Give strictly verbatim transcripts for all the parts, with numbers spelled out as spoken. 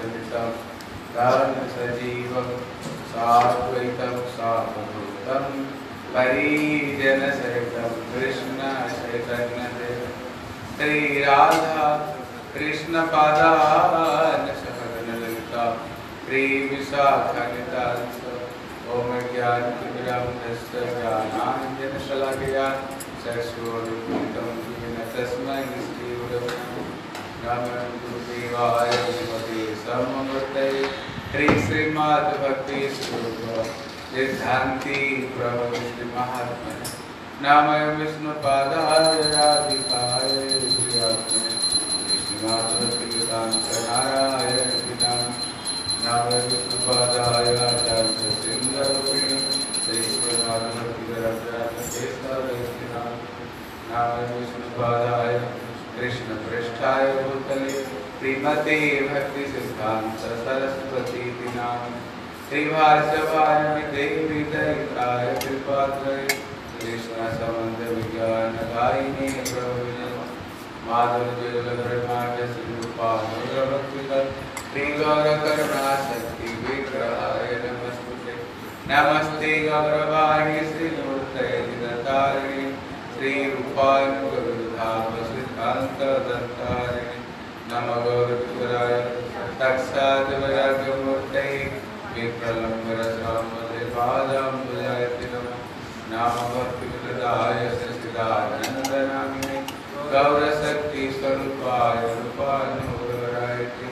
सहितं धर्म सजीवं साद्वैतं सावधूतं परिजन सहितं कृष्ण चैतन्य देव श्री राधा कृष्ण पादान सहगण ललिता श्री विशाखानितांस ओम ज्ञान तिमिरान्धस्य ज्ञानाञ्जनशलाकया चक्षुरुन्मिलितं येन तस्मै श्रीगुरवे नमः गुरुदेवाय श्रीमते समवर्तये श्री श्रीमद्भक्ति स्वरूप सिद्धान्ति प्रभु श्री महात्मने नमः विष्णुपादाय राधिकाय श्रीयात्मने श्रीनाथभक्तिवेदान्त नारायण विनाम नमः विष्णुपादाय आचार्य सिंहरूपिणे श्री श्रीनाथभक्तिवेदान्त नमः विष्णुपादाय कृष्ण पृष्ठाय भूतले श्रीमते भक्ति सिद्धांत सरस्वती नाम श्री भाष्यवाणी देवी दयिताय कृपात्रय कृष्ण संबंध विज्ञान गायिनी प्रभुने माधुर्य ब्रह्मांड सिंधुपाद श्री गौर करुणा शक्ति विग्रहाय नमस्ते नमस्ते गौरवाणी श्री मूर्तये जगतारिणी श्री रूपानुगुरुधाम सिद्धांत दत्तारिणी नमो गौरपुराय साक्षात् वैराग्यमूर्तये विप्रलम्बरसामदेवादाम्बुजायते नमः नमो भक्तिप्रदाय सच्चिदानन्दनामिने गौरशक्तिस्वरूपाय रूपानुगरायते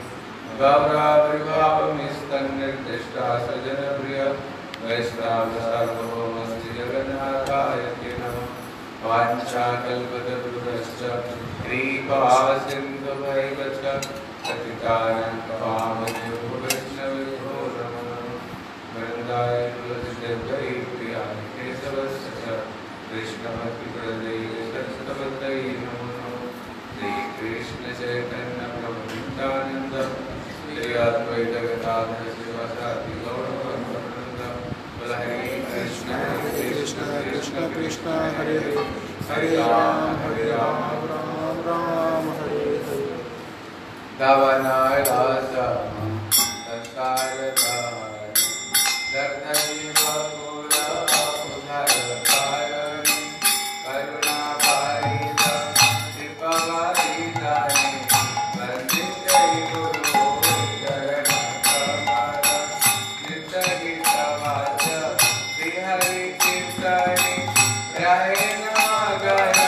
गौराविर्भावमिस्तन्निर्दिष्टा सजनप्रिय वैष्णवसार्वभौमस्ति जगन्नाथाय ते नमः वाञ्छाकल्पतरुश्च कृपासिन्धुभैव च पतितानां पावनेभ्यो वैष्णवेभ्यो नमो नमः वृन्दाय तुलसीदेव्यै प्रियाय केशवस्य च कृष्णभक्तिप्रदये सत्सवत्यै नमो नमः श्रीकृष्ण चैतन्य प्रभु नित्यानन्द श्री अद्वैत गदाधर श्रीवासादि गौरभक्तवृन्द बोल हरे कृष्ण हरे कृष्ण कृष्ण कृष्ण हरे हरे राम हरे राम राम राम हरे हरे दावनाय दासम संसारधारणी दर्दजीवपुरा उद्धारकारिणी करुणापारित कृपावारिधानी वन्दे गुरु चरणकमल नित्यगीतवाच श्रीहरि कीर्तने रहे नागरा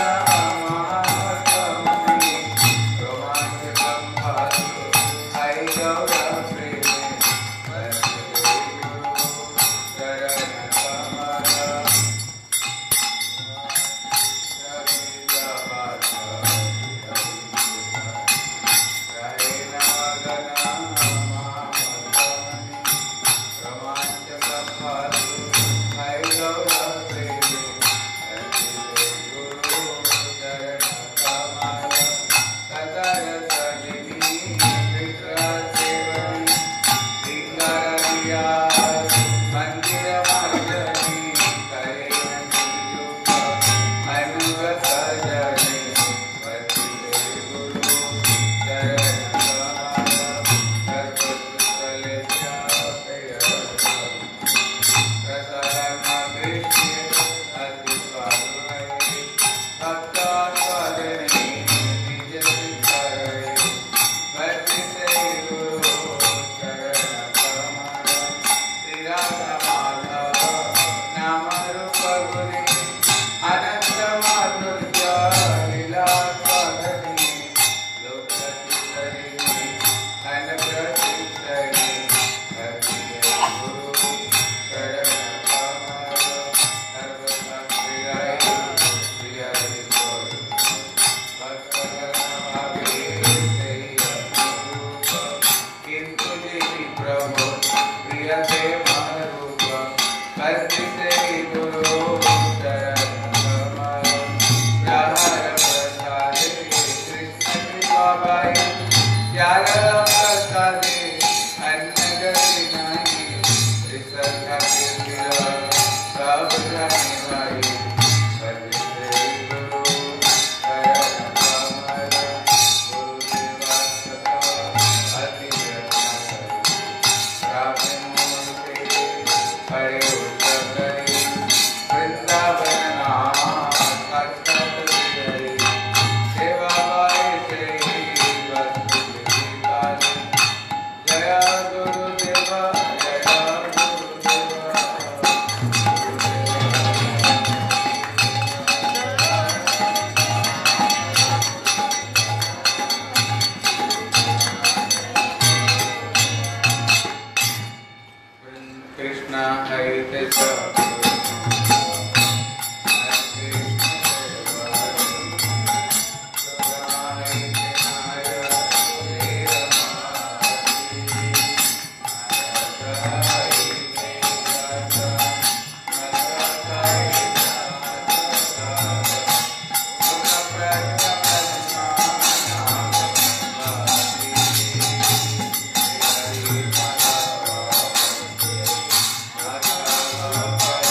Bhagwan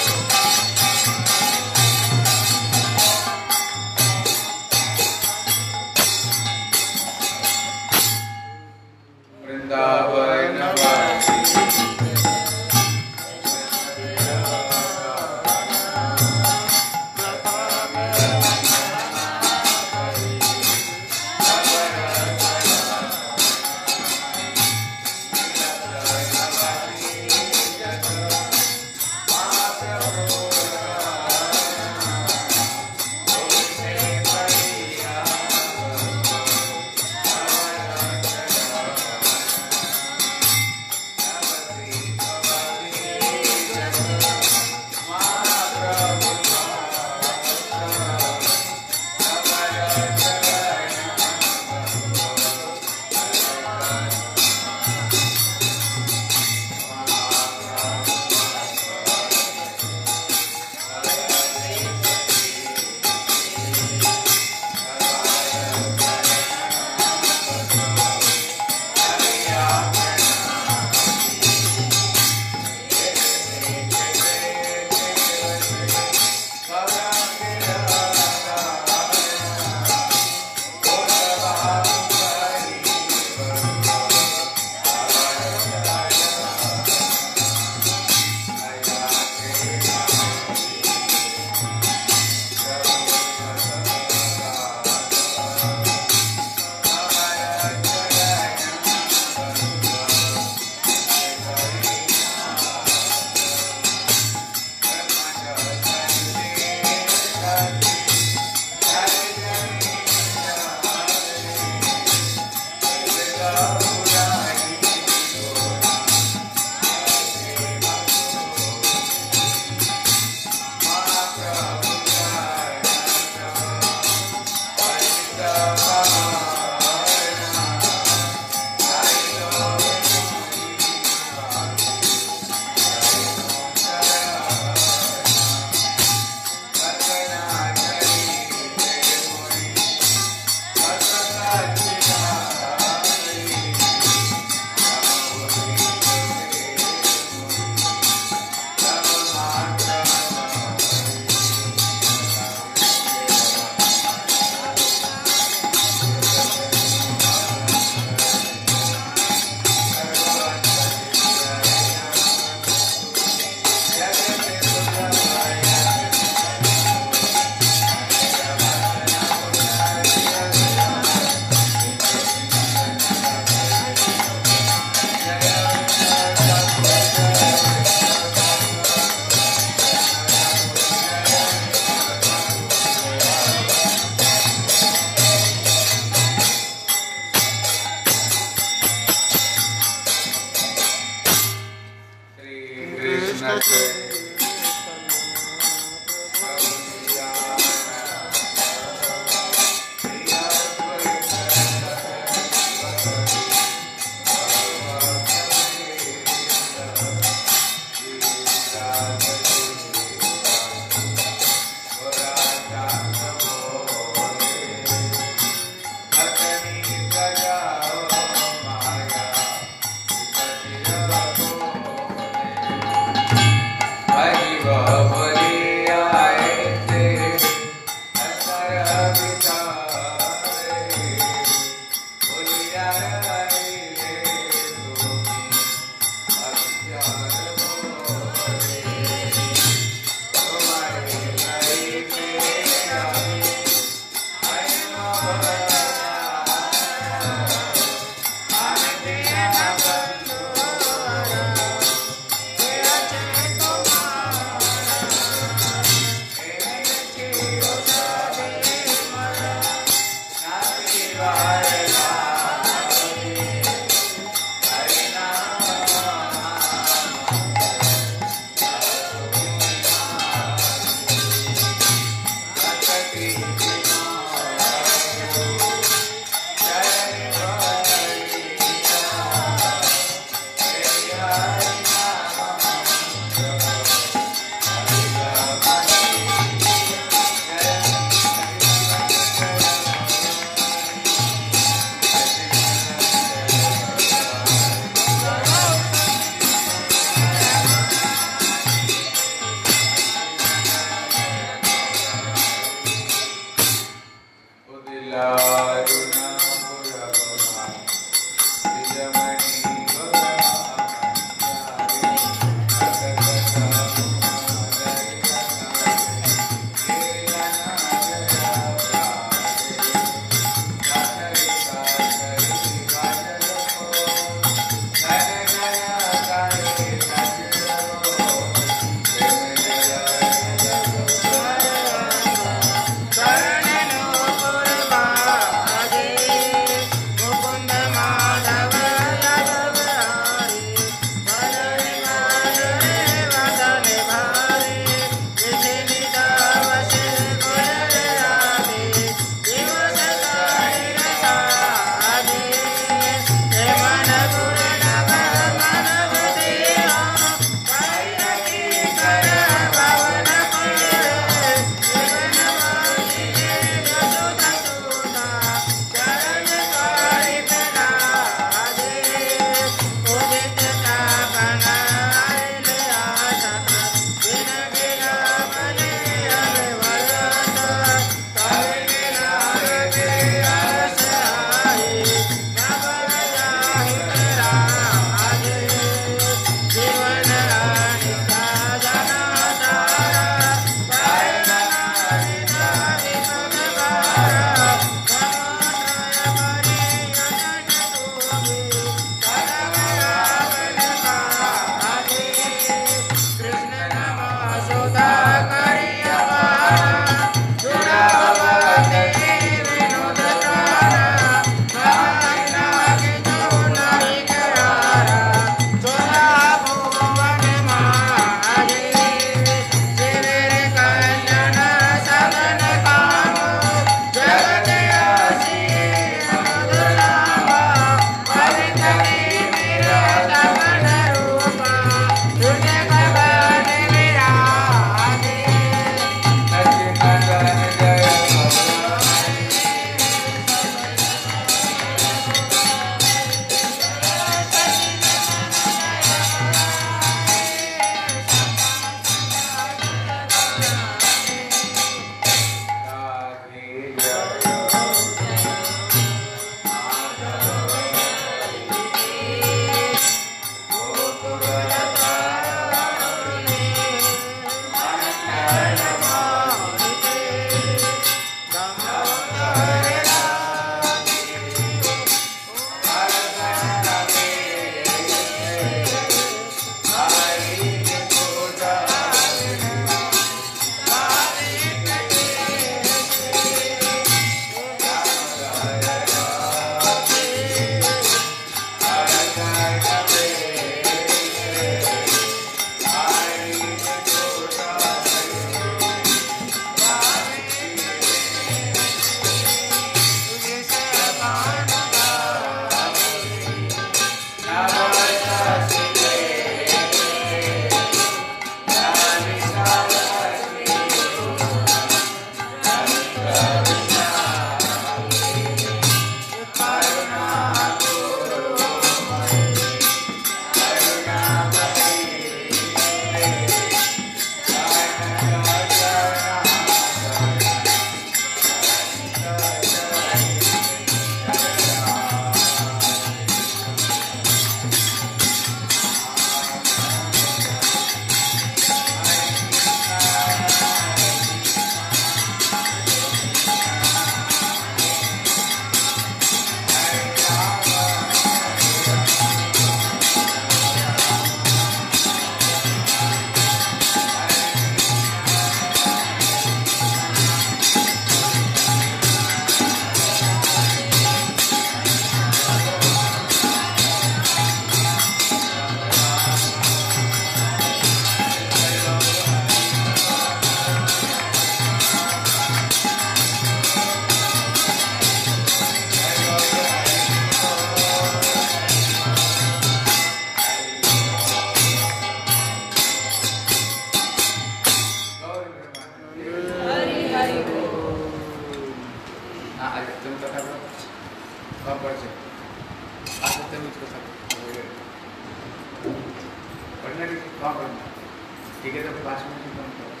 मिनट कम करना, ठीक है? तो पाँच मिनट ही कम करना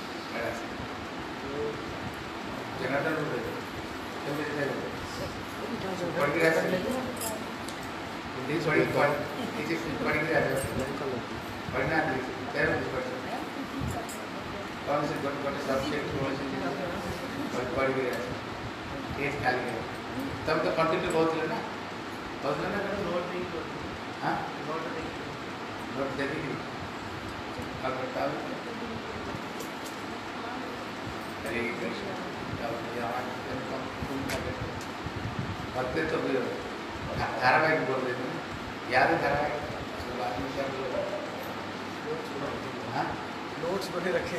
जनार्दन हो गए तो मेरे से पढ़ के रहता है हिंदी पढ़ी पढ़ नीचे पढ़ के रहता है पढ़ना नहीं तेरह नहीं पढ़ सकते कौन से कौन कौन सब्जेक्ट कौन से पढ़ पढ़ के रहता है केस खाली है तब तो कंटेंट बहुत लेना बहुत लेना कर नोट नहीं हाँ नोट नहीं नोट दे दी अब बताओ हरे कृष्ण भक्ति तो भी धारावाहिक बोल देते हैं याद है धारावाहिक उसके बाद में क्या बोल हाँ नोट्स बने रखे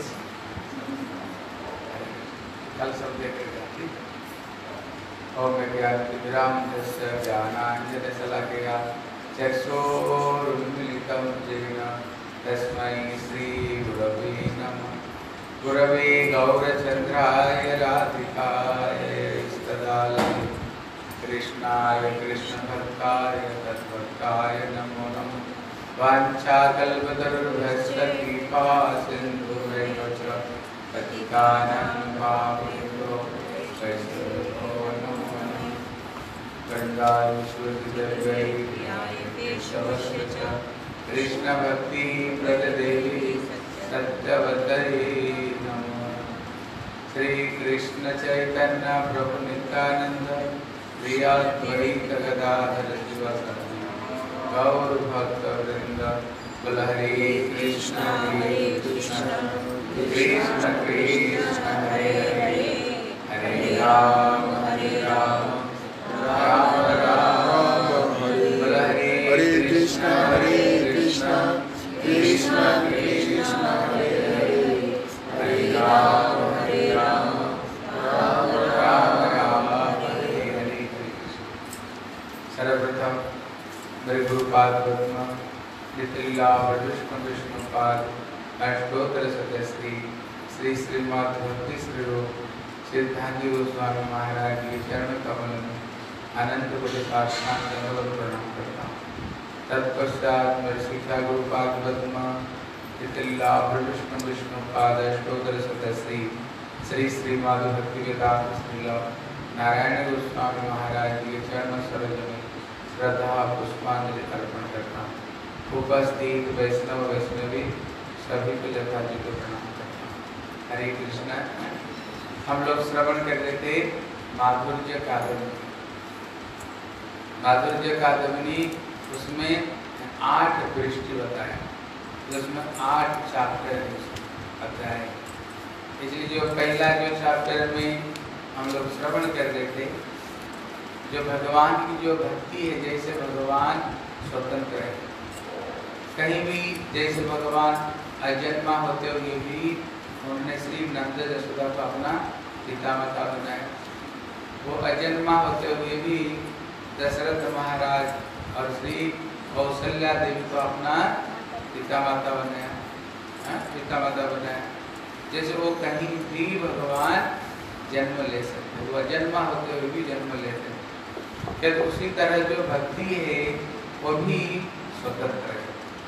कल सब देख कर ठीक ओम विराम जस्य ज्ञानांजन शलाकया चक्षुरुन्मीलितं येन तस्मै श्री गुरवे नमः गुरवे गौरचन्द्राय राधिकाय तदालये कृष्णाय कृष्णभक्ताय तद्भक्ताय नमो नमः वाञ्छाकल्पतरुभ्यश्च कृपा सिन्धुभ्यश्च पतितानां पावनेभ्यो वैष्णवेभ्यो नमो नमः गङ्गाश्वतिदेवैर्यायतेशवस्य च कृष्णभक्तिप्रददेवी सत्यवतये नमः श्री कृष्ण चैतन्य प्रभु नित्यानंद प्रियाद्वैत गदाधर शिवसंग गौर भक्त वृंद बोल हरे कृष्ण हरे कृष्ण कृष्ण कृष्ण हरे हरे हरे राम हरे राम राम राम बोल हरे कृष्ण हरे कृष्ण कृष्ण कृष्ण हरे हरे हरे राम हरे राम राम राम राम हरे हरे। सर्वप्रथम मेरे गुरुपाद पद्म नितिला विष्णु विष्णुपाद अष्टोत्तर सदस्यी श्री श्रीमद भक्ति श्री रूप सिद्धांत गोस्वामी महाराज के चरण कमल में अनंत कोटि साष्टांग दंडवत प्रणाम करता हूँ। तत्पश्चात मेरे शिक्षा गुरुपाद पद्म नितिला विष्णु विष्णुपाद अष्टोत्तर सदस्यी श्री श्रीमद भक्ति वेदांत श्रील नारायण गोस्वामी महाराज के चरण सरोज में श्रद्धा पुष्पांजलि अर्पण करता हूँ। उपस्थित वैष्णव वैष्णवी सभी को यथाचित प्रणाम करता हूँ। हरे कृष्ण। हम लोग श्रवण कर रहे थे माधुर्य कादम्बिनी। माधुर्य कादम्बिनी उसमें आठ पृष्ठ बताए, जिसमें आठ चैप्टर अध्याय। इसलिए जो पहला जो चैप्टर में हम लोग श्रवण कर रहे थे, जो भगवान की जो भक्ति है, जैसे भगवान स्वतंत्र है, कहीं भी जैसे भगवान अजन्मा होते हुए भी उन्होंने श्री नंद यशोदा को अपना पिता माता बनाया। वो अजन्मा होते हुए भी दशरथ महाराज और श्री कौशल्या देवी को अपना पिता माता बनाया, पिता माता बनाया। जैसे वो कहीं भी भगवान जन्म ले सकते, वो अजन्मा होते हुए भी जन्म लेते हैं। फिर उसी तरह जो भक्ति है वो भी स्वतंत्र है,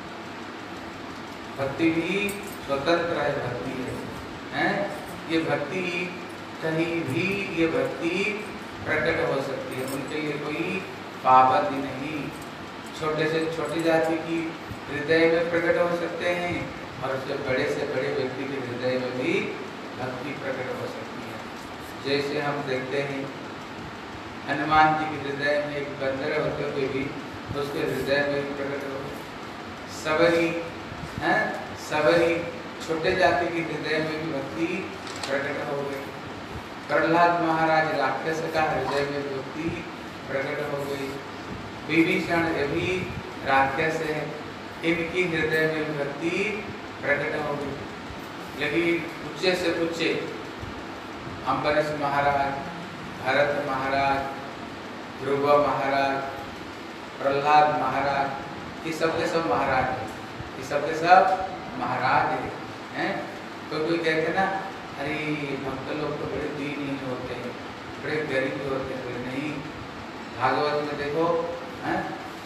भक्ति भी स्वतंत्र है, भक्ति है, हैं? ये भक्ति कहीं भी ये भक्ति प्रकट हो सकती है, उनके लिए कोई पाबंदी नहीं। छोटे से छोटी जाति की हृदय में प्रकट हो सकते हैं और उससे बड़े से बड़े व्यक्ति के हृदय में भी भक्ति प्रकट हो सकती है। जैसे हम देखते हैं हनुमान जी के हृदय में एक बंदर होते हुए भी उसके हृदय में भी प्रकट हो। सबरी हैं, सबरी छोटे जाति के हृदय में भी भक्ति प्रकट हो गई। प्रहलाद महाराज राक्षस का हृदय में भक्ति प्रकट हो गई। विभीषण भी राक्षस है, इनकी हृदय में भक्ति प्रकट हो गई। लेकिन उच्चे से उच्चे अम्बरीश महाराज, भरत महाराज, ध्रुव महाराज, प्रहलाद महाराज, ये सब के सब महाराज है, ये सब के सब महाराज है, हैं? तो कोई कहते ना, अरे भक्त लोग तो बड़े दीनहीन होते हैं, बड़े गरीब होते हैं। नहीं, भागवत में देखो, हैं?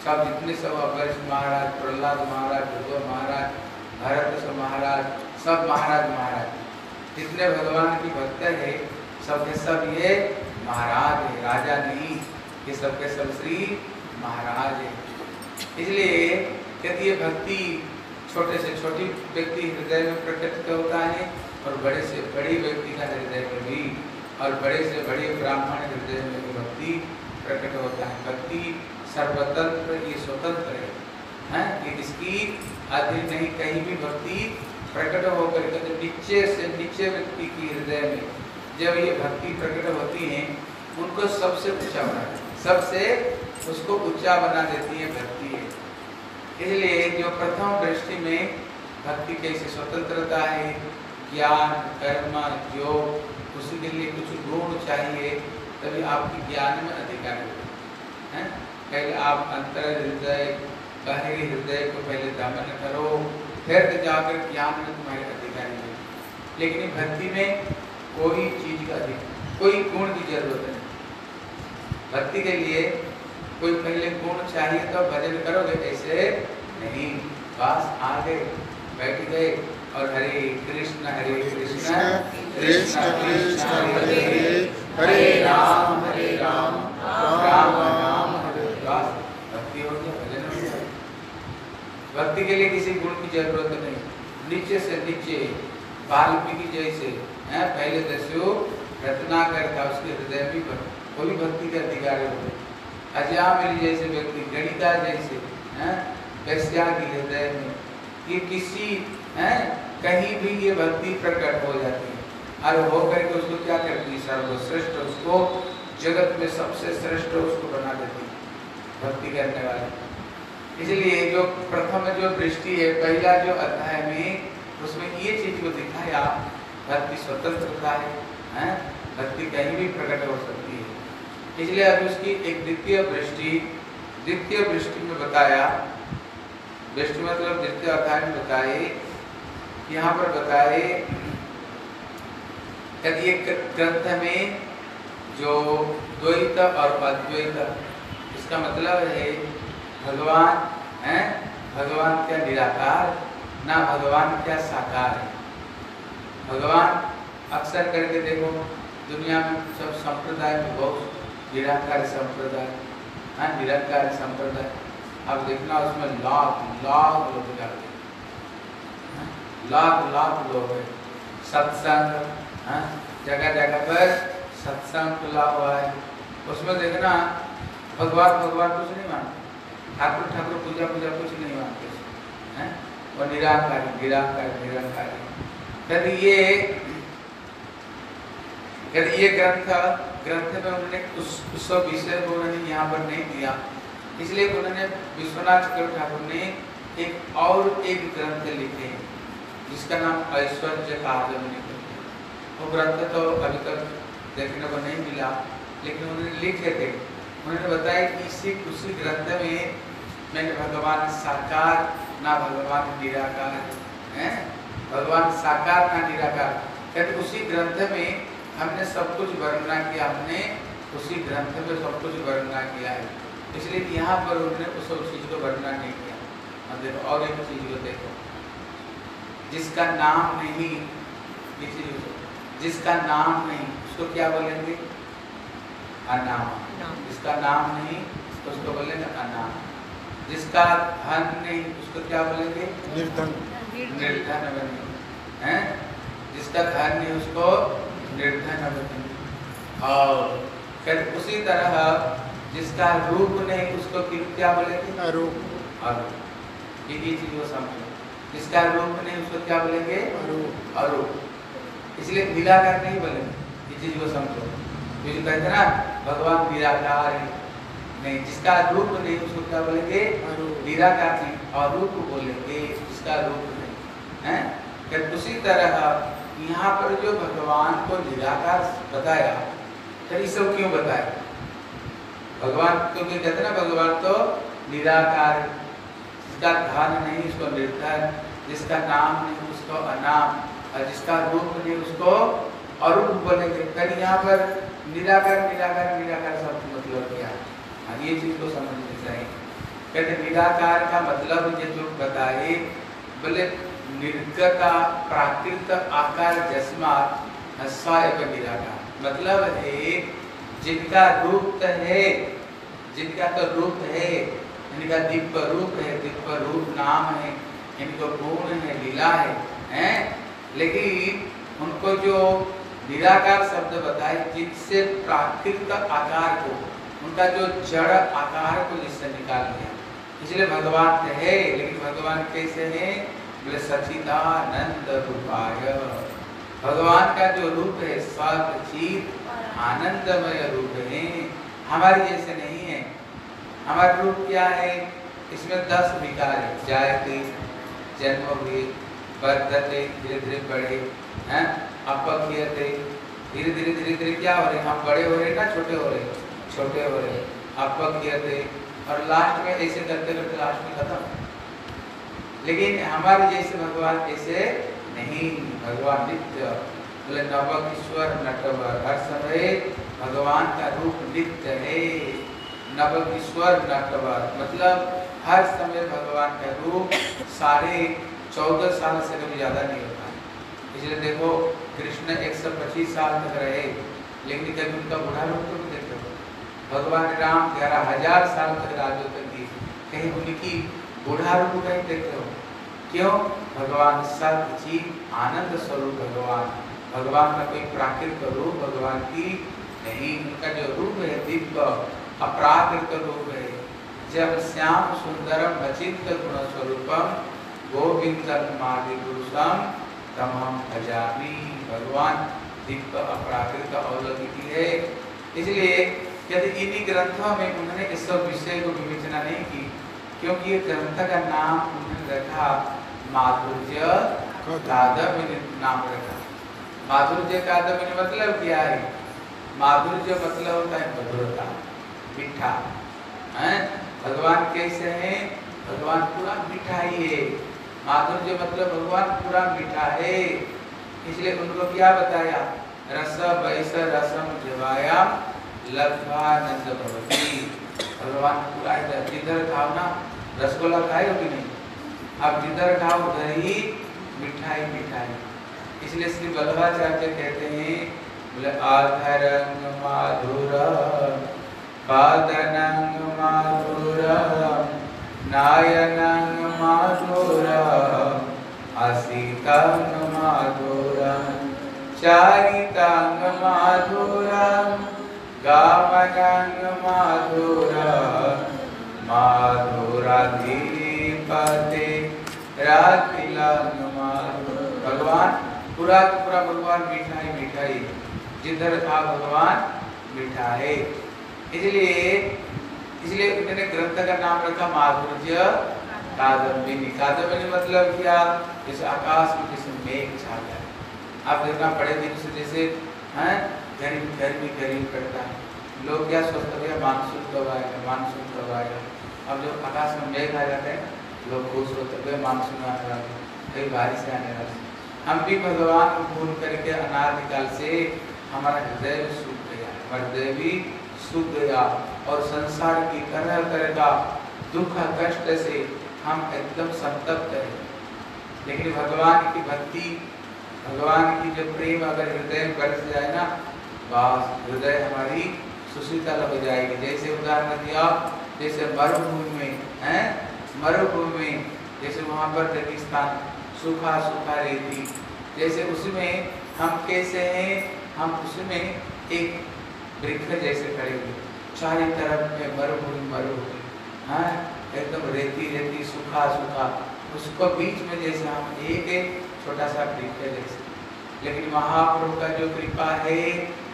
सब जितने सब वरिष्ठ महाराज, प्रहलाद महाराज, भगवान महाराज, भरत महाराज, सब महाराज महाराज जितने भगवान की भक्त है सबके सब ये महाराज है, राजा नहीं, ये सबके सब श्री महाराज है। इसलिए कहती है भक्ति छोटे से छोटी व्यक्ति हृदय में प्रकट होता है और बड़े से बड़ी व्यक्ति का हृदय में भी, और बड़े से बड़े ब्राह्मण हृदय में भी भक्ति प्रकट होता है। भक्ति सर्वतंत्र, ये स्वतंत्र है, हैं? ये इसकी अधीन नहीं, कहीं भी भक्ति प्रकट होकर के तो नीचे से नीचे व्यक्ति की हृदय में जब ये भक्ति प्रकट होती है उनको सबसे ऊंचा बना देती है, सबसे उसको ऊंचा बना देती है भक्ति है। इसलिए जो प्रथम दृष्टि में भक्ति कैसी स्वतंत्रता है, ज्ञान, कर्म, योग, उसी के लिए कुछ गुण चाहिए तभी आपकी ज्ञान में अधिकार है। पहले आप अंतर हृदय, बाहरी हृदय को पहले दमन करो, फिर जाकर ज्ञान में तुम्हारे अधिकारी है। लेकिन भक्ति में कोई चीज का अधिक, कोई गुण की जरूरत नहीं। भक्ति के लिए कोई पहले गुण चाहिए तो भजन करोगे, ऐसे नहीं, बस आ गए, बैठ गए और हरे कृष्ण हरे कृष्ण कृष्ण कृष्ण हरे हरे, हरे राम हरे राम राम राम हरे हरे, बस भक्ति हो गया, भजन हो गया। भक्ति के लिए किसी गुण की जरूरत नहीं। नीचे से नीचे वाल्मीकि जैसे हैं, पहले दस्यु रत्नाकर था, उसके हृदय भी वो भी भक्ति के अधिकारी होते। अजामिल जैसे व्यक्ति, गणिका जैसे हैं, वैश्या के हृदय में ये किसी हैं कहीं भी ये भक्ति प्रकट हो जाती है और हो करके उसको क्या करती है, सर्वश्रेष्ठ, उसको जगत में सबसे श्रेष्ठ उसको बना देती है भक्ति करने वाले। इसलिए जो प्रथम जो दृष्टि है, पहला जो अध्याय में, उसमें ये चीज को दिखाया भक्ति स्वतंत्रता है, हैं? भक्ति कहीं भी प्रकट हो सकती है। इसलिए अब उसकी एक द्वितीय दृष्टि, द्वितीय दृष्टि में बताया, दृष्टि मतलब द्वितीय अध्याय में बताए, यहाँ पर बताए यदि एक ग्रंथ में जो द्वैत और अद्वैत, इसका मतलब है भगवान है, भगवान क्या निराकार, ना भगवान क्या साकार है। भगवान अक्सर करके देखो दुनिया में सब संप्रदाय में बहुत निराकार संप्रदाय, हाँ निराकार संप्रदाय, अब देखना उसमें लाख लाख लोग जाते हैं, लाख लाख लोग हैं। सत्संग, हाँ जगह जगह पर सत्संग खुला हुआ है, उसमें देखना भगवान भगवान कुछ नहीं मानते, ठाकुर ठाकुर पूजा पूजा कुछ नहीं मानते हैं, वो निराकार निराकार निराकार। यदि ये यदि ये ग्रंथ ग्रंथ में उन्होंने उस उस विषय को उन्होंने यहाँ पर नहीं दिया, इसलिए उन्होंने विश्वनाथ चक्रवर्ती ठाकुर ने एक और एक ग्रंथ लिखे जिसका नाम ऐश्वर्य कादम्बिनी है। वो ग्रंथ तो अभी तक देखने को नहीं मिला, लेकिन उन्होंने लिखे थे। उन्होंने बताया कि इसी उसी ग्रंथ में मैंने भगवान साकार ना भगवान निराकार है, भगवान साकार ना निराकार, कहते उसी ग्रंथ में हमने सब कुछ वर्णना किया, हमने उसी ग्रंथ में सब कुछ वर्णना किया है। इसलिए यहाँ पर उन्होंने उस चीज को वर्णना नहीं किया। अब देखो और एक चीज को देखो, जिसका नाम नहीं, जिसका नाम नहीं उसको क्या बोलेंगे, अनाम। जिसका नाम नहीं उसको बोलेंगे अनाम। जिसका धन नहीं उसको क्या बोलेंगे, निर्धन। निर्धन बनेंगे हैं, जिसका धन नहीं उसको निर्धन बनेंगे। और फिर उसी तरह जिसका रूप नहीं उसको क्या बोलेंगे, अरूप। अरूप ये चीज को समझो, जिसका रूप नहीं उसको क्या बोलेंगे, अरूप। अरूप इसलिए निराकार नहीं बोलेंगे, ये चीज को समझो। जो कहते हैं ना भगवान निराकार है, नहीं, जिसका रूप नहीं उसको क्या बोलेंगे, निराकार नहीं, अरूप बोलेंगे, जिसका रूप नहीं है। फिर उसी तरह यहाँ पर जो भगवान को निराकार बताया, फिर ये सब क्यों बताया भगवान, क्योंकि कहते ना भगवान तो निराकार, जिसका धन नहीं उसको निर्धन, जिसका नाम नहीं उसको अनाम, और जिसका रूप नहीं उसको अरूप बोलेंगे। फिर यहाँ पर निराकार निराकार निराकार शब्द मतलब क्या है, ये चीज को समझनी चाहिए। कहते निराकार का मतलब ये जो बताए, बोले निर्गता प्राकृत आकार जस्मा हस्वाय निराकार, मतलब है जिनका रूप है, जिनका तो रूप है, इनका दिव्य रूप है, दिव्य रूप नाम है, इनको गुण है, लीला है, हैं? लेकिन उनको जो निराकार शब्द बताए, जिनसे प्राकृतिक आकार को, उनका जो जड़ आकार को जिससे निकाल दिया, इसलिए भगवान है। लेकिन भगवान कैसे हैं? बोले सच्चिदानंद रूपाय, भगवान का जो रूप है सच्चिद आनंदमय रूप है, हमारे जैसे नहीं है। हमारा रूप क्या है? इसमें दस विकार है, जायते, जन्म हुए, वर्धते, धीरे धीरे बढ़े, हैं, अपक्रियते, धीरे धीरे धीरे धीरे क्या हो रहे, हम बड़े हो रहे ना छोटे हो रहे, छोटे हो रहे, अपक्रियते, और लास्ट में ऐसे करते करते लास्ट में खत्म। लेकिन हमारे जैसे भगवान ऐसे नहीं, भगवान नित्य, बोले नवकिश्वर नटवर, हर समय भगवान का रूप नित्य है। नवकिश्वर नटवर मतलब हर समय भगवान का रूप साढ़े चौदह साल से कभी ज्यादा नहीं होता है। इसलिए देखो कृष्ण एक सौ पच्चीस साल तक रहे, लेकिन कभी उनका बुढ़ा रूप तो नहीं देखते हो। भगवान राम ग्यारह हजार साल तक राजत्व किए, कहीं उनकी बुढ़ा रूप कहीं देखते हो? क्यों? भगवान सच्चिद आनंद स्वरूप भगवान, भगवान का कोई प्राकृतिक रूप भगवान की नहीं, उनका जो रूप है दिव्य अप्राकृत रूप है। जब श्याम सुंदरम अचिंत गुण स्वरूपम गोविंदम आदि पुरुषम तमहम भजामि, भगवान दिव्य अप्राकृत अलौकिक है। इसलिए यदि इन्हीं ग्रंथों में उन्होंने इस सब विषय को विवेचना नहीं की, क्योंकि ये ग्रंथ का नाम उन्होंने रखा माधुर्य कादम्बिनी नाम रखा। माधुर्य कादम्बिनी मतलब क्या है? माधुर्य मतलब होता है मधुरता, मीठा, हैं? भगवान कैसे हैं? भगवान पूरा मीठा ही है। माधुर्य मतलब भगवान पूरा मीठा है। इसलिए उनको क्या बताया? रस वैस रसम जवाया लब्धानंद भवति, भगवान पूरा है। जिधर खाओ ना, रसगुल्ला खाए हो कि नहीं? अब जिधर खाओ उधर ही मिठाई मिठाई। इसलिए श्री वल्लभाचार्य कहते हैं, बोले आधरंग माधुर पादनंग माधुर नायनंग माधुर असीतंग माधुर चारितांग माधुर गामनंग माधुर माधुराधिपते राखिलंग माधुर। भगवान पूरा पूरा भगवान मीठा ही मीठा ही, जिधर था भगवान मीठा है। इसलिए इसलिए उन्होंने ग्रंथ का नाम रखा माधुर्य कादम्बिनी। कादम्बिनी मतलब क्या? जैसे आकाश में किसी मेघ छा गया, आप देखना बड़े दिन से जैसे हैं गर्मी गर्मी गर्मी पड़ता है, लोग क्या सोचते हैं मानसून कब आएगा, मानसून कब आएगा। अब जब आकाश में मेघ आ जाते हैं लोग खुश होते हैं, मानसून आने वाला है, कई बारिश आने वाली। हम भी भगवान को भूल करके अनादिकाल से हमारा हृदय भी सूख गया, हृदय भी सूख गया, और संसार की तरह तरह का दुख कष्ट से हम एकदम संतप्त हैं। लेकिन भगवान की भक्ति, भगवान की जो प्रेम अगर हृदय में बरस जाए ना, बस हृदय हमारी सुशीतल हो जाएगी। जैसे उदाहरण दिया, जैसे मरुभूमि में हैं, मरुभूमि में जैसे वहाँ पर रेगिस्तान सूखा सूखा रेती, जैसे उसमें हम कैसे हैं, हम उसमें एक वृक्ष जैसे खड़े हुए, चारों तरफ में मरुभूमि मरुभूमि, हाँ एकदम रेती रेती सूखा सूखा, उसको बीच में जैसे हम एक एक छोटा सा वृक्ष जैसे। लेकिन महाप्रभु का जो कृपा है,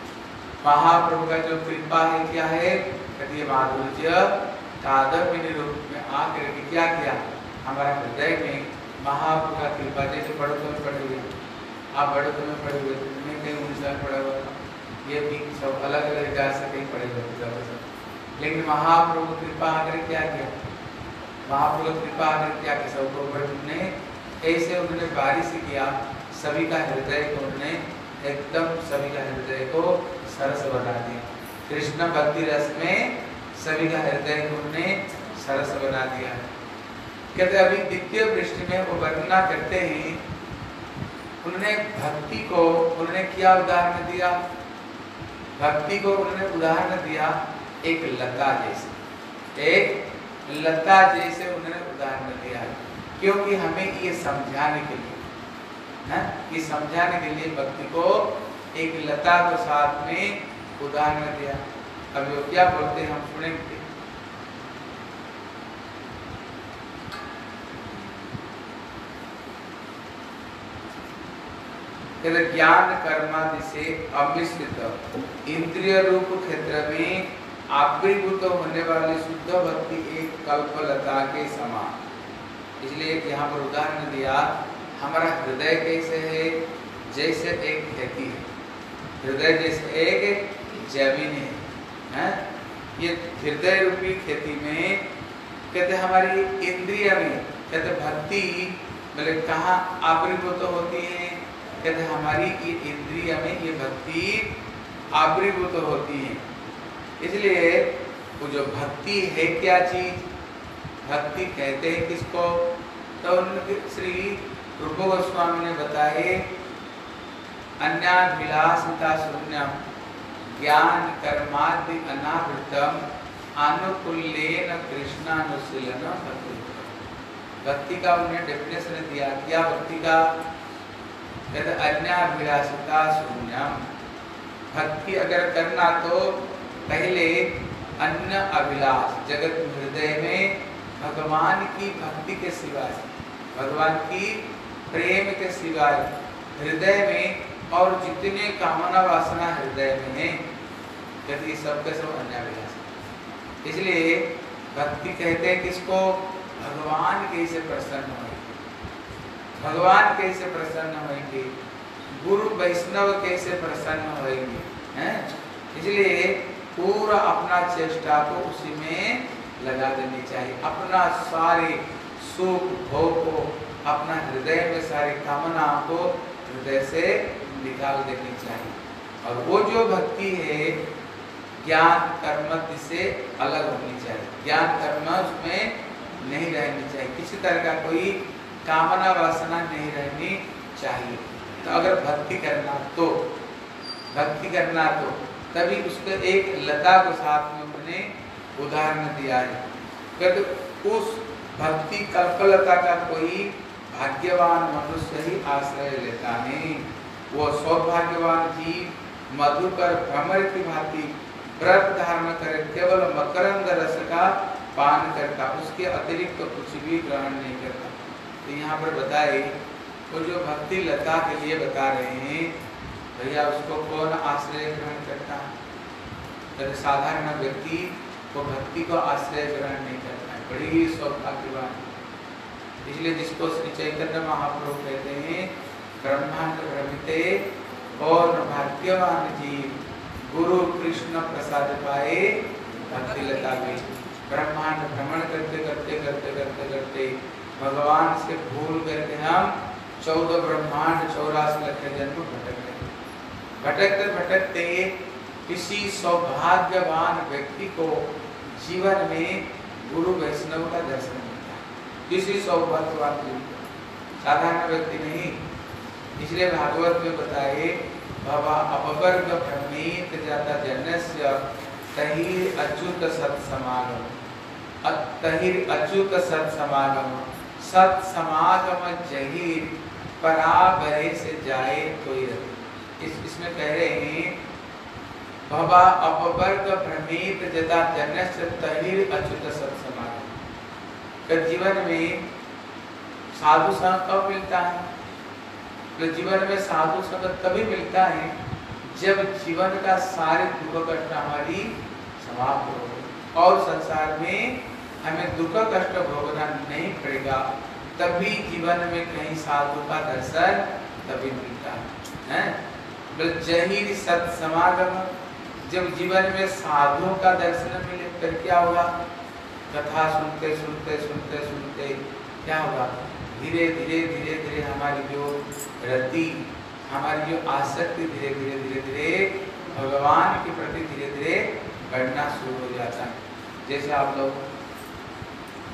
महाप्रभु का जो कृपा है क्या है? कहती है माधुर्य कादम्बिनी रूप में आकर के क्या किया? हमारा हृदय में महाप्रभु का कृपा, जैसे बड़ों में पड़े हुए, आप बड़ों में पड़े हुए, तुम्हें कहीं उनसा पड़ा हुआ था, ये भी सब अलग अलग जगह से कहीं पड़े हुए थे। लेकिन महाप्रभु कृपा आकर क्या किया? महाप्रभु कृपा आकर क्या किया? सबको उन्होंने ऐसे उन्होंने बारिश किया, सभी का हृदय को उन्होंने एकदम सभी का हृदय को सरस बना दिया। कृष्ण भक्ति रस में सभी का हृदय को उन्होंने सरस बना दिया है। कहते अभी द्वितीय पृष्ठ में वो वर्णना करते हैं, उन्होंने भक्ति को उन्होंने क्या उदाहरण दिया, भक्ति को उन्होंने उदाहरण दिया एक लता जैसे, एक लता जैसे उन्होंने उदाहरण दिया है, क्योंकि हमें ये समझाने के लिए है, ये समझाने के लिए भक्ति को एक लता को साथ में उदाहरण दिया। अब वो क्या बोलते हैं हम सुनेंगे। ज्ञान कर्मादि से अमिश्रित इंद्रिय रूप क्षेत्र में आविर्भूत होने वाली शुद्ध भक्ति एक कल्पलता के समान। इसलिए यहाँ पर उदाहरण दिया, हमारा हृदय कैसे है, जैसे एक खेती है, हृदय जैसे एक जमीन है, है? ये हृदय रूपी खेती में कहते हमारी इंद्रिय में कहते भक्ति मतलब कहाँ आविर्भूत होती है, कहते हमारी ये इंद्रिय में ये भक्ति आविर्भूत होती है। इसलिए वो जो भक्ति है क्या चीज, भक्ति कहते हैं किसको, तो उनके श्री रूप गोस्वामी ने बताए अन्याभिलाषिता शून्यम ज्ञान कर्मादि अनावृतम अनुकूलेन कृष्णानुशीलन भक्ति। भक्ति का उन्हें डेफिनेशन दिया, क्या भक्ति का, कहते अन्याभिलाषिता शून्यम। भक्ति अगर करना तो पहले अन्य अभिलाष जगत हृदय में भगवान की भक्ति के सिवाय, भगवान की प्रेम के सिवाय हृदय में और जितने कामना वासना हृदय में है, कहते सब के सब अन्याभिलाष। इसलिए भक्ति कहते हैं किसको, भगवान कैसे प्रसन्न होंगे, भगवान कैसे प्रसन्न होंगे, गुरु वैष्णव कैसे प्रसन्न होंगे, हैं? इसलिए पूरा अपना चेष्टा को उसी में लगा देनी चाहिए, अपना सारे सुख भोग को, अपना हृदय में सारी कामनाओं को हृदय से निकाल देनी चाहिए। और वो जो भक्ति है ज्ञान कर्म से अलग होनी चाहिए, ज्ञान कर्म उसमें नहीं रहनी चाहिए, किसी तरह का कोई कामना वासना नहीं रहनी चाहिए। तो अगर भक्ति करना तो भक्ति करना तो तभी उसको एक लता को साथ में उन्होंने उदाहरण दिया है। कहते उस भक्ति कल्पलता का कोई भाग्यवान मनुष्य ही आश्रय लेता है, वो सौभाग्यवान जीव मधुकर भ्रमर की भांति व्रत धारण करे, केवल मकरंद रस का पान करता, उसके अतिरिक्त तो कुछ भी ग्रहण नहीं करता। तो यहाँ पर बताए वो जो भक्ति लता के लिए बता रहे हैं, भैया उसको कौन आश्रय ग्रहण करता है, साधारण व्यक्ति को भक्ति को आश्रय ग्रहण नहीं करता है, बड़ी सौभाग्यवान। इसलिए जिसको श्री चैतन्य महाप्रभु कहते हैं ब्रह्मांड भ्रमिते और भाग्यवान जीव गुरु कृष्ण प्रसाद पाए भक्ति लता में। ब्रह्मांड भ्रमण करते करते करते करते करते भगवान से भूल करके हम चौदह ब्रह्मांड चौरासी लख जन्म भटक गए। भटकते भटकते किसी सौभाग्यवान व्यक्ति को जीवन में गुरु वैष्णव का दर्शन मिलता है, किसी सौभाग्यवान व्यक्ति, साधारण व्यक्ति नहीं। इसलिए भागवत में बताए बाबा अपवर्ग भ्रमित जाता जनस्य तहिर अच्युत सत्समागम, तहिर अच्युत सत्समागम, सत्समागम जहिर पराबरे से जाए कोई। इस इसमें कह रहे हैं बाबा अपवर्ग भ्रमित जता जनस्य तहिर अच्युत सत्समागम। जीवन में साधु संग कब मिलता है, तो जीवन में साधु संग तभी मिलता है जब जीवन का सारे दुख कष्ट हमारी समाप्त हो और संसार में हमें दुख कष्ट भोगना नहीं पड़ेगा, तभी जीवन में कहीं साधु का दर्शन तभी मिलता है, हैं? जहिर सत्समागम, जब जीवन में साधुओं का दर्शन मिले फिर क्या होगा, कथा सुनते सुनते सुनते सुनते क्या होगा, धीरे धीरे धीरे धीरे हमारी जो रति, हमारी जो आसक्ति धीरे धीरे धीरे धीरे भगवान के प्रति धीरे धीरे बढ़ना शुरू हो जाता है। जैसे आप लोग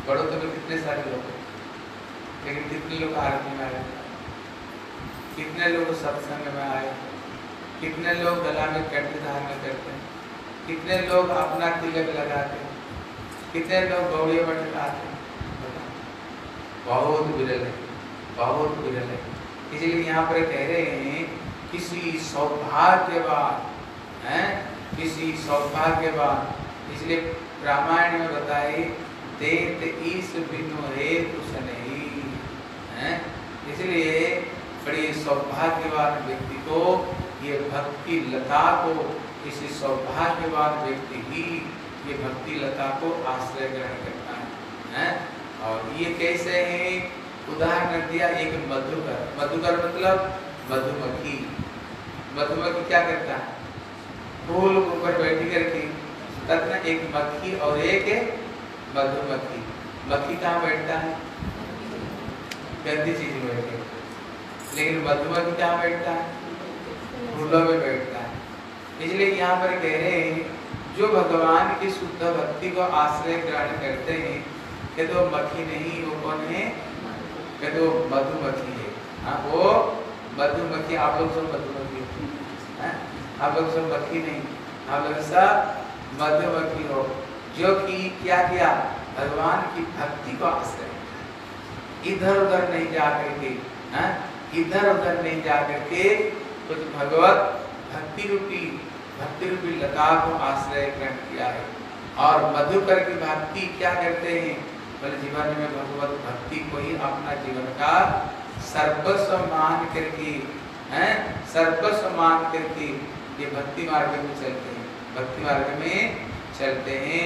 बड़ों में कितने सारे लोग हैं, लेकिन कितने लोग आरती में आए, कितने लोग सत्संग में आए, कितने लोग गला में कंठ धारण करते हैं, कितने लोग अपना तिलक लगाते हैं, कितने लोग गौड़िया बटकाते हैं, बहुत विरल है, बहुत विरल है। इसलिए यहाँ पर कह रहे हैं किसी सौभाग्यवान हैं, किसी सौभाग्यवान, इसलिए रामायण में बताए देत ईश बिनु हेतु सनहि हैं। इसलिए बड़ी सौभाग्यवान व्यक्ति को ये भक्ति लता को, किसी सौभाग्यवान व्यक्ति ही ये भक्ति लता को आश्रय ग्रहण करता है, हैं? और ये कैसे है, उदाहरण दिया एक मधुकर। मधुकर मतलब मधुमक्खी। मधुमक्खी क्या करता है, फूल के ऊपर बैठी करके, तथा एक मक्खी और एक मधुमक्खी। मक्खी कहाँ बैठता है, गंदी चीज में बैठे, लेकिन मधुमक्खी कहाँ बैठता है, फूलों में बैठता है। इसलिए यहाँ पर कह रहे हैं जो भगवान की शुद्ध भक्ति को आश्रय ग्रहण करते हैं, कि तो मक्खी नहीं, वो कौन है, कि तो मधुमक्खी है। हाँ, वो मधुमक्खी, आप लोग सब मधुमक्खी हैं, आप लोग सब मक्खी नहीं, आप लोग सब मधुमक्खी हो, जो कि क्या किया, भगवान की भक्ति को आश्रय, इधर उधर नहीं जा करके, इधर उधर नहीं जा करके, तो भगवत भक्ति रूपी भक्ति रूपी लता को आश्रय ग्रहण किया है। और मधुकर की भक्ति क्या करते हैं, बोले जीवन में भगवत भक्ति को ही अपना जीवन का सर्वस्व मान करके, हैं, सर्वस्व मान करके ये भक्ति मार्ग में चलते हैं, भक्ति मार्ग में चलते हैं।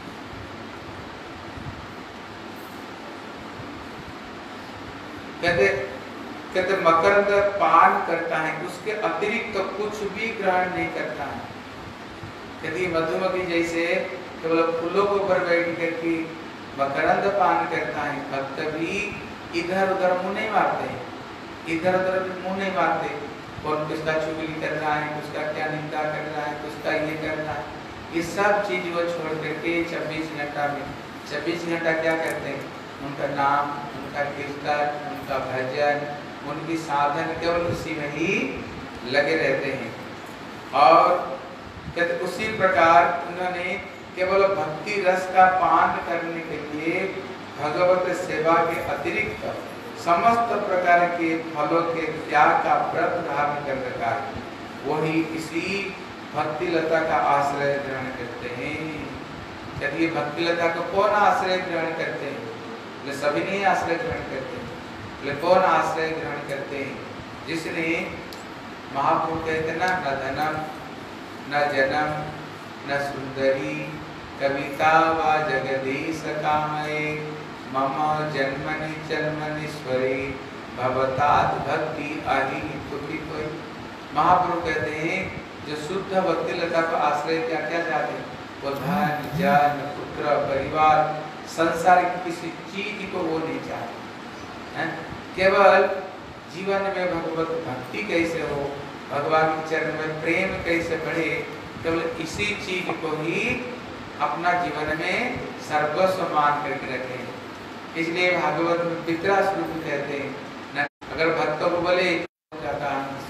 कहते कहते मकरंद पान करता है, उसके अतिरिक्त तो कुछ भी ग्रहण नहीं करता है। कहती मधुमक्खी जैसे केवल फूलों के ऊपर बैठ करके मकरंद पान करता है, भक्त भी इधर उधर मुंह नहीं मारते, इधर उधर मुंह नहीं मारते, कौन किसका चुगली कर रहा है, किसका क्या निंदा कर रहा है, किसका ये कर रहा है, ये सब चीज वो छोड़ करके छब्बीस घंटा में छब्बीस घंटा क्या करते हैं, उनका नाम, उनका कीर्तन, उनका भजन, उनकी साधन, केवल उसी में ही लगे रहते हैं। और कहते उसी प्रकार उन्होंने केवल भक्ति रस का पान करने के लिए भगवत सेवा के अतिरिक्त समस्त प्रकार के फलों के त्याग का व्रत धारण कर रखा है, वही इसी भक्ति लता का आश्रय ग्रहण करते हैं। कहते भक्ति लता को कौन आश्रय ग्रहण करते हैं, ले सभी नहीं आश्रय ग्रहण करते, ले कौन आश्रय ग्रहण करते हैं, जिसने महाप्रभु कहते ना, न धनम न जन्म न सुंदरी कविता व जगदीश कामये मम जन्मनि जन्मनीश्वरी भवतात भक्ति आहि तुकी कोई। महाप्रभु कहते हैं जो शुद्ध भक्ति लता को आश्रय क्या क्या चाहते हैं, वो धन जन पुत्र परिवार संसार की किसी चीज को वो नहीं चाहते हैं, केवल जीवन में भगवत भक्ति कैसे हो, भगवान के चरण में प्रेम कैसे बढ़े, केवल इसी चीज को ही अपना जीवन में सर्वस्व मान करके रखे। इसलिए भागवत में पितरा स्वरूप कहते हैं, अगर भक्तों को बोले ज्यादा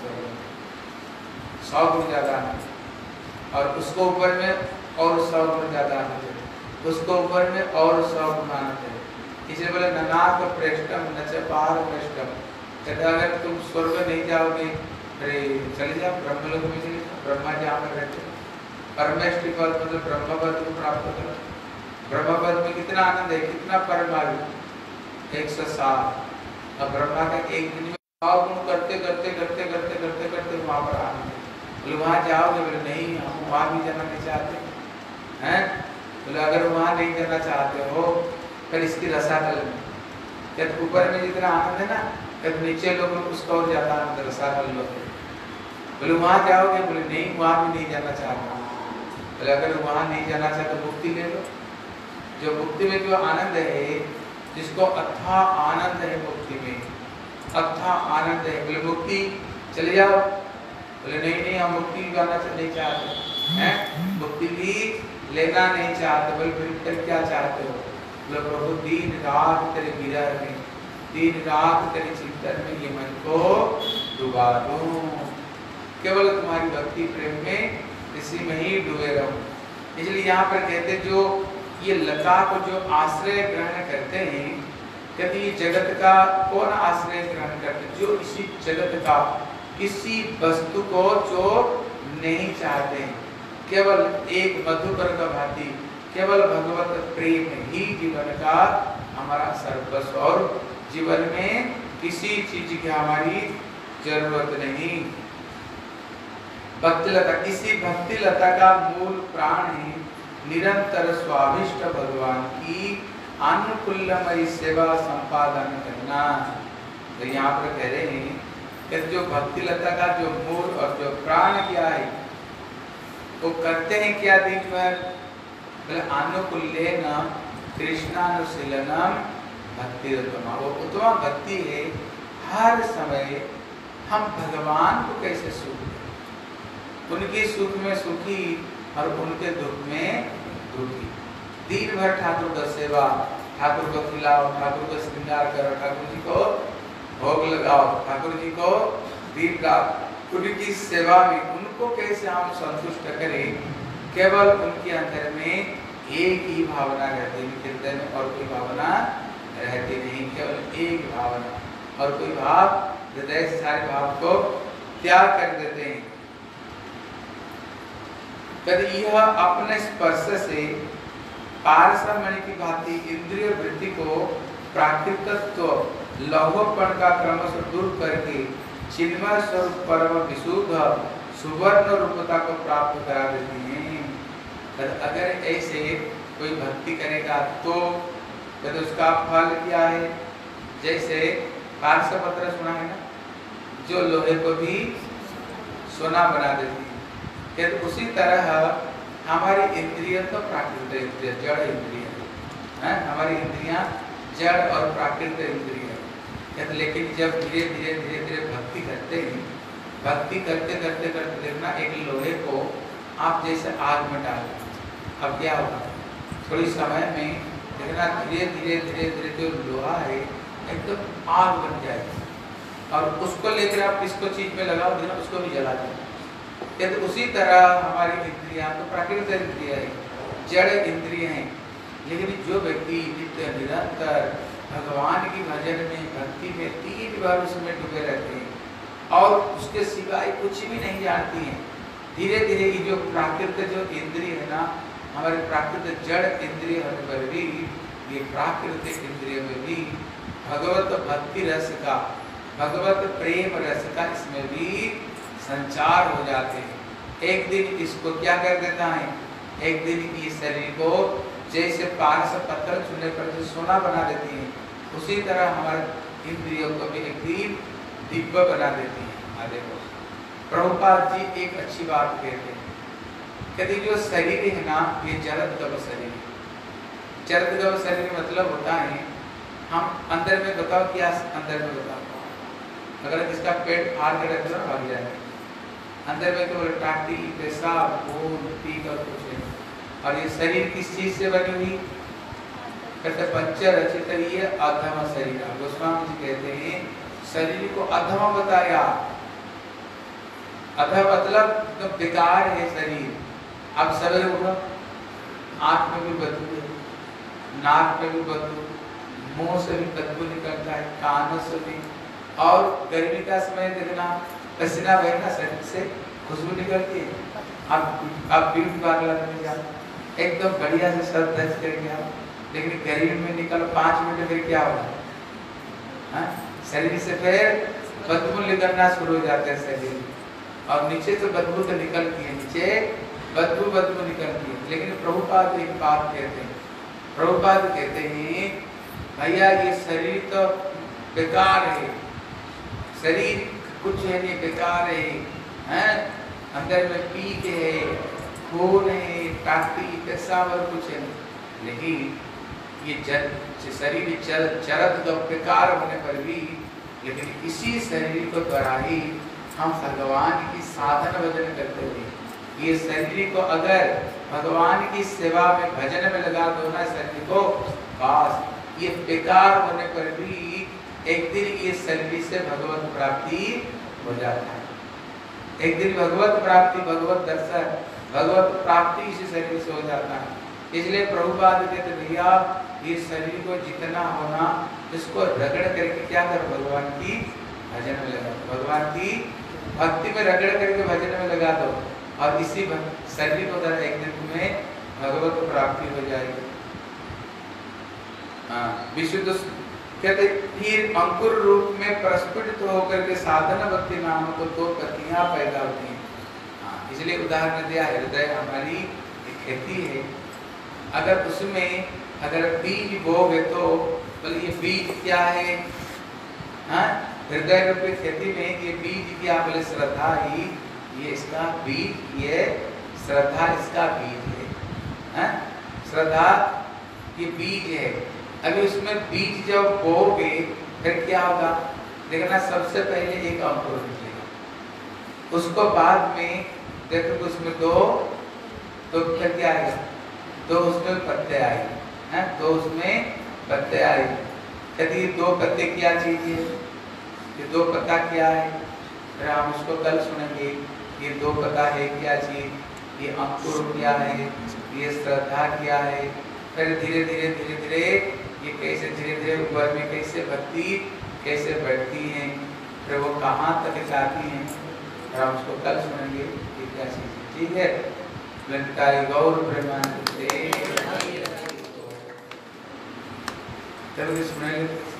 सौ गुण ज्यादा और उसको ऊपर में और सौ गुण ज्यादा उसको ऊपर में और सौ गुण आनंद है। इसलिए बोले ननाक प्रेष्टम न च पार प्रेष्टम, कहते अगर तुम स्वर्ग नहीं जाओगे, अरे चले जाओ ब्रह्मलोक में, चले जाओ ब्रह्मा जहाँ पर रहते, परमेष्टि पद मतलब ब्रह्मपद को प्राप्त करो। ब्रह्मपद में कितना आनंद है, कितना परम आयु, एक सौ सात। अब ब्रह्मा का एक दिन में सौ गुण करते करते करते करते करते करते वहाँ पर आनंद है। बोले वहाँ जाओगे, बोले नहीं हम वहाँ भी जाना नहीं चाहते हैं। बोले अगर वहाँ नहीं जाना चाहते हो फिर इसकी रसातल में, जब ऊपर में जितना आनंद है ना, जब नीचे लोग उसका और ज्यादा आनंद रसातल लोग। बोले वहाँ जाओगे, बोले नहीं वहाँ भी नहीं जाना चाहता। बोले अगर वहाँ नहीं जाना चाहते मुक्ति ले लो, जो मुक्ति में जो आनंद है, जिसको अथा आनंद है मुक्ति में, अथा आनंद है। बोले मुक्ति चले जाओ, बोले नहीं नहीं हम मुक्ति जाना नहीं चाहते हैं, मुक्ति भी लेना नहीं चाहते। बोले फिर क्या चाहते हो, बोले प्रभु दिन रात तेरे विरह में, दिन रात तेरे चिंतन में ये मन को डुबा दूं, केवल तुम्हारी भक्ति प्रेम में इसी में ही डूबे रहूं। इसलिए यहाँ पर कहते जो ये लता को जो आश्रय ग्रहण करते हैं, कहते ये जगत का कौन आश्रय ग्रहण करते, जो इसी जगत का किसी वस्तु को जो नहीं चाहते, केवल एक मधुकर का भांति केवल भगवत प्रेम ही जीवन का हमारा सर्वस्व, और जीवन में किसी चीज की हमारी जरूरत नहीं। भक्ति लता, इसी भक्ति लता का मूल प्राण है निरंतर स्वाभिष्ट भगवान की अनुकूलमयी सेवा संपादन करना। तो यहाँ पर कह रहे हैं कि जो भक्ति लता का जो मूल और जो प्राण क्या है, वो करते हैं क्या दिन भर, अनुकूल्येन कृष्णानुशीलनम भक्ति उत्तमा। वो उत्तमा भक्ति है हर समय हम भगवान को कैसे सुख दें, उनके सुख में सुखी और उनके दुख में दुखी। दिन भर ठाकुर का सेवा, ठाकुर को खिलाओ, ठाकुर को श्रृंगार करो, ठाकुर जी को भोग लगाओ, ठाकुर जी को दीप गाओ, उनकी सेवा में उनको कैसे हम संतुष्ट करें। केवल उनके अंदर में एक ही भावना रहती है, हृदय में और कोई भावना रहती नहीं, केवल एक भावना, और कोई भाव हृदय से सारे भाव को त्याग कर देते हैं। यदि यह अपने स्पर्श से पारसमणि की भांति इंद्रिय वृत्ति को प्राकृतत्व लौहपण का क्रमशः दूर करके चिन्मय स्वरूप परम विशुद्ध सुवर्ण रूपता को प्राप्त करा देती हैं। अगर ऐसे कोई भक्ति करेगा तो यदि उसका फल क्या है, जैसे पारसपत्र सुना है ना, जो लोहे को भी सोना बना देती है, तो उसी तरह हमारी इंद्रिय तो प्राकृतिक इंद्रिय, जड़ इंद्रिय है, हमारी इंद्रियां जड़ और प्राकृतिक इंद्रिय है। लेकिन जब धीरे धीरे धीरे धीरे भक्ति करते हैं, भक्ति करते करते करते देखना एक लोहे को आप जैसे आग में डाल, अब क्या होगा, थोड़ी समय में देखना धीरे धीरे धीरे धीरे जो लोहा है एकदम आग बन जाएगी, और उसको लेकर आप किसको चीज में लगाओ देना उसको भी जला देना। तो उसी तरह हमारी इंद्रियां तो प्राकृतिक इंद्रिय है, जड़ इंद्रिय हैं, लेकिन जो व्यक्ति नित्य निरंतर भगवान की भजन में भक्ति में तीन बार उसमें डूबे रहते हैं और उसके सिवाय कुछ भी नहीं जानती हैं, धीरे धीरे ये जो प्राकृतिक जो इंद्रिय है ना, हमारे प्राकृतिक जड़ इंद्रिय होने पर भी ये प्राकृतिक इंद्रिय में भी भगवत भक्ति रस का, भगवत प्रेम रस का इसमें भी संचार हो जाते हैं। एक दिन इसको क्या कर देता है, एक दिन इस शरीर को जैसे पारस पत्थर चुनने पर जो सोना बना देती है, उसी तरह हमारे इंद्रियों को भी एक दिन दिव्य बना देती है। देखो प्रभुपाद जी एक अच्छी बात कहते हैं, कहते जो शरीर है ना, ये जरद गव शरीर है। जरद गव शरीर मतलब होता है, हम अंदर में बताओ क्या अंदर में बताओ, अगर किसका पेट फाड़ के रख दो ना भाग जाएगा, अंदर में केवल टाटी पेशाब खून पीक और कुछ नहीं। और ये शरीर किस चीज से बनी हुई, कहते पंचर रचित ये अधम शरीर। गोस्वामी जी कहते हैं शरीर को अधम बताया, अधम मतलब तो बेकार है शरीर। अब सवेरे उठो, आँख में भी बदबू है, नाक में भी बदबू, मुंह से भी बदबू निकलता है, कानों से भी, और गर्मी का समय देखना पसीना बहना शरीर से खुशबू निकलती है। अब अब ब्यूटी पार्लर में जाओ, एकदम बढ़िया से सर दर्ज करके आओ, लेकिन गर्मी में निकलो पाँच मिनट फिर क्या होगा, शरीर से फिर बदबू निकलना शुरू हो जाता है शरीर, और नीचे तो बदबू तो निकलती है, नीचे बदबू बदबू निकलती है। लेकिन प्रभुपाद एक बात कहते हैं, प्रभुपाद कहते हैं भैया ये शरीर तो बेकार है, शरीर कुछ है नहीं, बेकार है, हैं? अंदर में पीक है, खून है, टाटी पेशाब और कुछ है नहीं। लेकिन ये जल शरीर चर चरत बेकार होने पर भी, लेकिन इसी शरीर को द्वारा ही हम भगवान की साधन भजन करते हैं। ये शरीर को अगर भगवान की सेवा में भजन में लगा दो ना शरीर को, काश ये बेकार होने पर भी एक दिन ये शरीर से भगवत प्राप्ति हो जाता है। एक दिन भगवत प्राप्ति, भगवत दर्शन, भगवत प्राप्ति इसी शरीर से हो जाता है। इसलिए प्रभुपाद कहते भैया ये शरीर को जितना होना इसको रगड़ करके क्या करो, भगवान की भजन में लगा दो, भगवान की भक्ति में रगड़ करके भजन में लगा दो और इसी शरीर को तरह एक दिन तुम्हें भगवत प्राप्ति हो जाएगी। हाँ, विशुद्ध कहते फिर अंकुर रूप में प्रस्फुटित होकर के साधन भक्ति नाम को दो पत्तियां पैदा होती हैं। हाँ, इसलिए उदाहरण दिया, हृदय हमारी खेती है, अगर उसमें अगर बीज बोगे तो बोले ये बीज क्या है? हाँ, हृदय रूपी खेती में ये बीज क्या? बोले श्रद्धा ही ये इसका बीज, ये श्रद्धा इसका बीज है। हाँ, श्रद्धा ये बीज है। अभी उसमें बीज जब बोगे फिर क्या होगा? देखना, सबसे पहले एक अंकुर निकलेगा, उसको बाद में देखो उसमें दो तो फिर क्या आएगा? दो उसमें पत्ते आएंगे, हैं? दो उसमें पत्ते आएंगे। कहते ये दो पत्ते क्या चीज है? ये दो पत्ता क्या है? फिर हम उसको कल सुनेंगे। ये दो पत्ता है क्या चीज? ये अंकुर क्या है? ये श्रद्धा क्या है? फिर धीरे धीरे धीरे धीरे ये कैसे धीरे धीरे ऊपर में कैसे भक्ति कैसे बढ़ती है, फिर वो कहाँ तक जाती है, फिर हम उसको कल सुनेंगे ये क्या चीज है। ठीक है, गौर प्रेमानंद सुनेंगे।